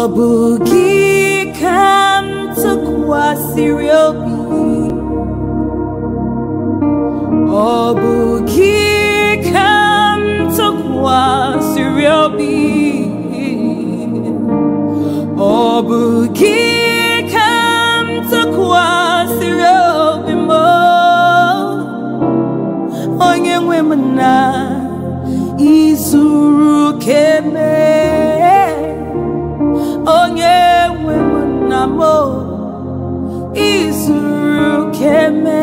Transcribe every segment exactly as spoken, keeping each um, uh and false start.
Obugi come to Kwasiriobi. Obugi come to Kwasiriobi. Obugi come to Kwasiriobi mo. Onye wemana izuru keme. Onye wemana mo izuru keme.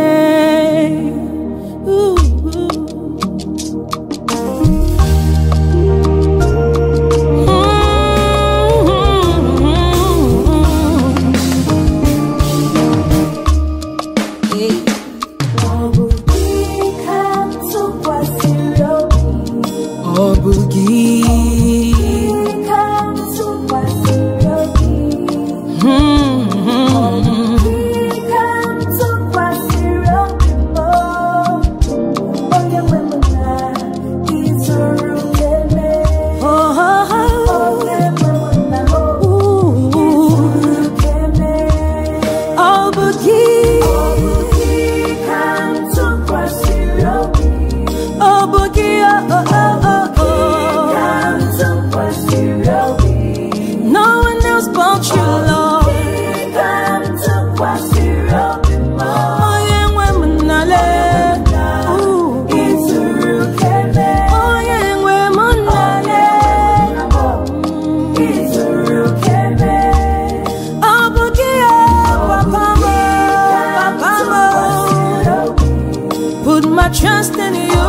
Trust in you.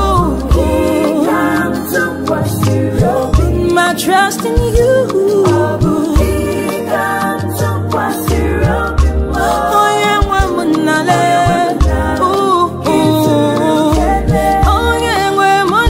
My trust in you. Oh yeah, woman, ooh, oh yeah, woman,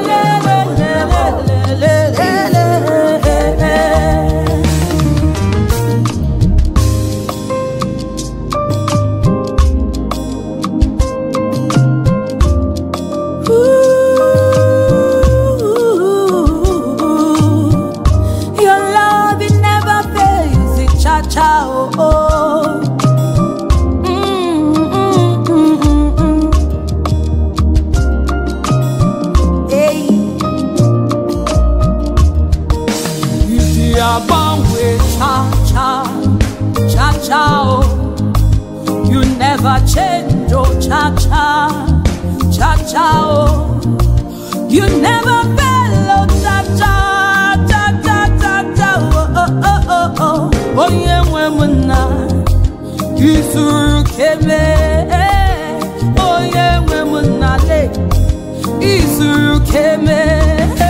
ChaCha, you never change, oh ChaCha, ChaCha, oh, you never fail, oh ChaCha, ChaCha, ChaCha, oh oh oh oh oh, oh yeah, women, Isuru keme, oh yeah, women, Isuru keme.